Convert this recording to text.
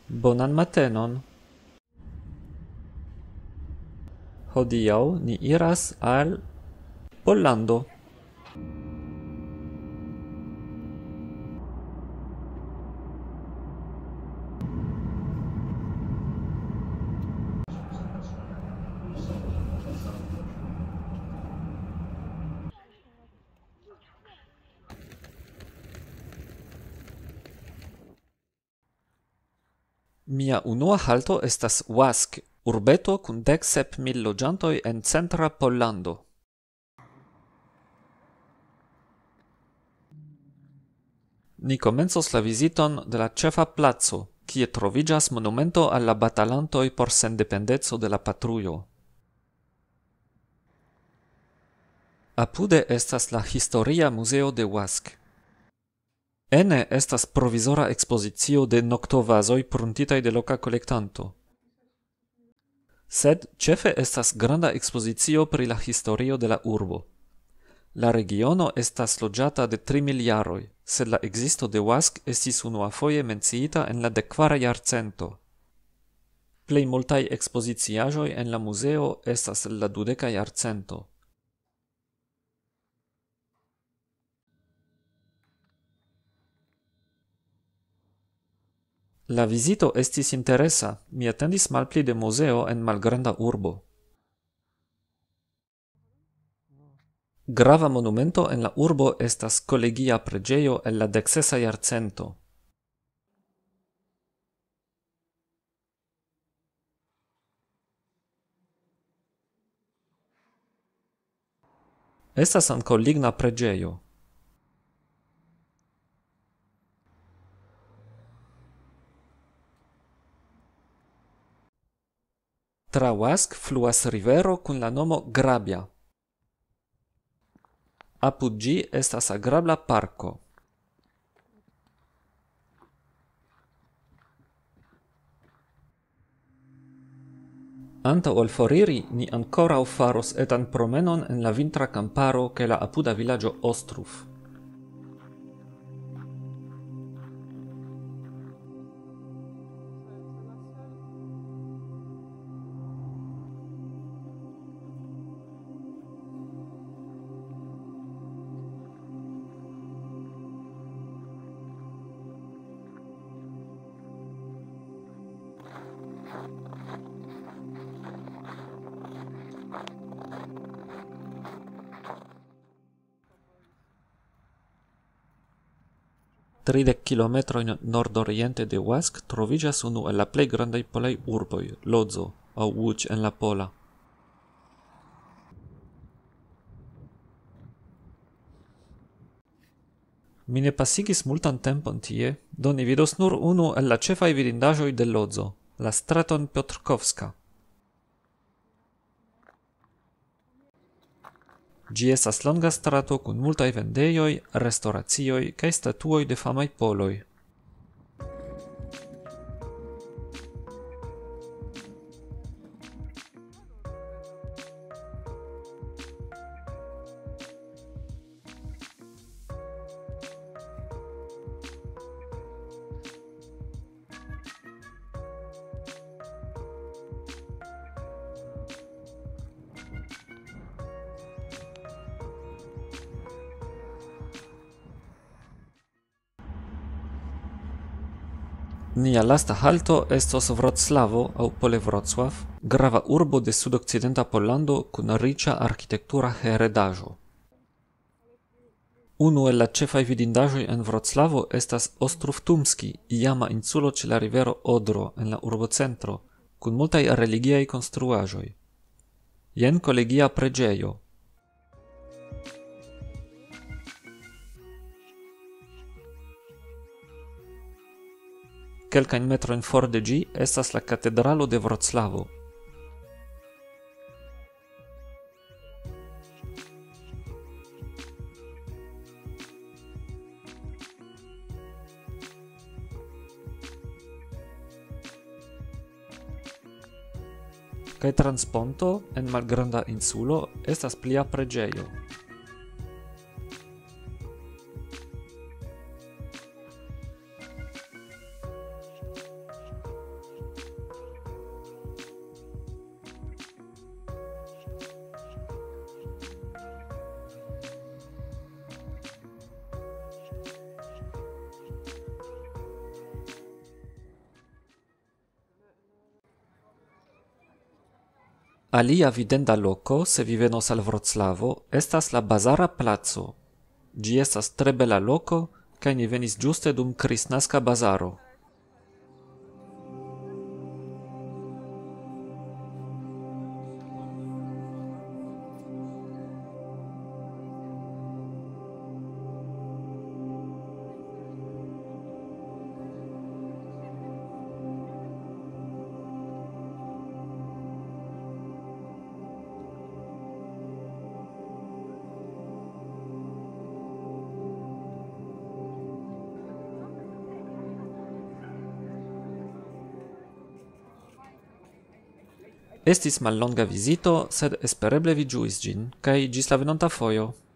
Bonan matenon. Hodiaŭ ni iras al Pollando. Mia unua halto estas Wask, urbeto kun 17,000 loĝantoj en centra Pollando. Ni komencos la viziton de la ĉefa placo, kie troviĝas monumento al la batalantoj por sendependeco de la patrujo. Apude estas la Historia Muzeo de Wask. Ene estas provizora ekspozicio de noktovazoj pruntitaj de loka kolektanto. Sed ĉefe estas granda ekspozicio pri la historio de la urbo. La regiono estas loĝata de 3,000 jaroj, sed la ekzisto de Wask estis unuafoje menciita en la 10. jarcento. Plej multaj ekspoziciaĵoj en la muzeo estas el la 20. jarcento. La vizito estis interesa, mi atendis malpli de muzeo en malgranda urbo. Grava monumento en la urbo estas kolegia preĝejo el la 16. jarcento. Estas ankaŭ ligna preĝejo. Tra Wask fluas rivero kun la nomo Grabia. Apud ĝi estas agrabla parko. Antaŭ ol foriri, ni ankoraŭ faros etan promenon en la vintra kamparo kaj la apuda vilaĝo Ostrów. Tridek kilometrojn nordoriente de Wask troviĝas unu el la plej grandaj polaj urboj, Lodzo aŭ Łódź en la pola. Mi ne pasigis multan tempon tie, do ni vidos nur unu el la ĉefaj vidindaĵoj de Lodzo, la straton Piotrkowska. Ĝi estas longa strato kun multaj vendejoj, restoracioj kaj statuoj de famaj poloj. Nia lasta halto estos Wroclavo aŭ pole Wrocław, grava urbo de sudokcidenta Pollando kun riĉa arkitektura heredaĵo. Unu el la ĉefaj vidindaĵoj en Wroclavo estas Ostrów Tumski, iama insulo ĉe la rivero Odro en la urbocentro, kun multaj religiaj konstruaĵoj. Jen kolegia preĝejo. Kelkajn metrojn for de ĝi estas la katedralo de Wroclavo. Kaj transponto en malgranda insulo estas plia preĝejo. Alia videnda loco, se vi venos al Wroclavo, estas la Bazara Placo. Gi estas tre bela loco, kaj ni venis ĝuste dum Kristnaska bazaro. Estis mallonga vizito, sed espereble vi ĝuis ĝin, kaj ĝis la venonta fojo.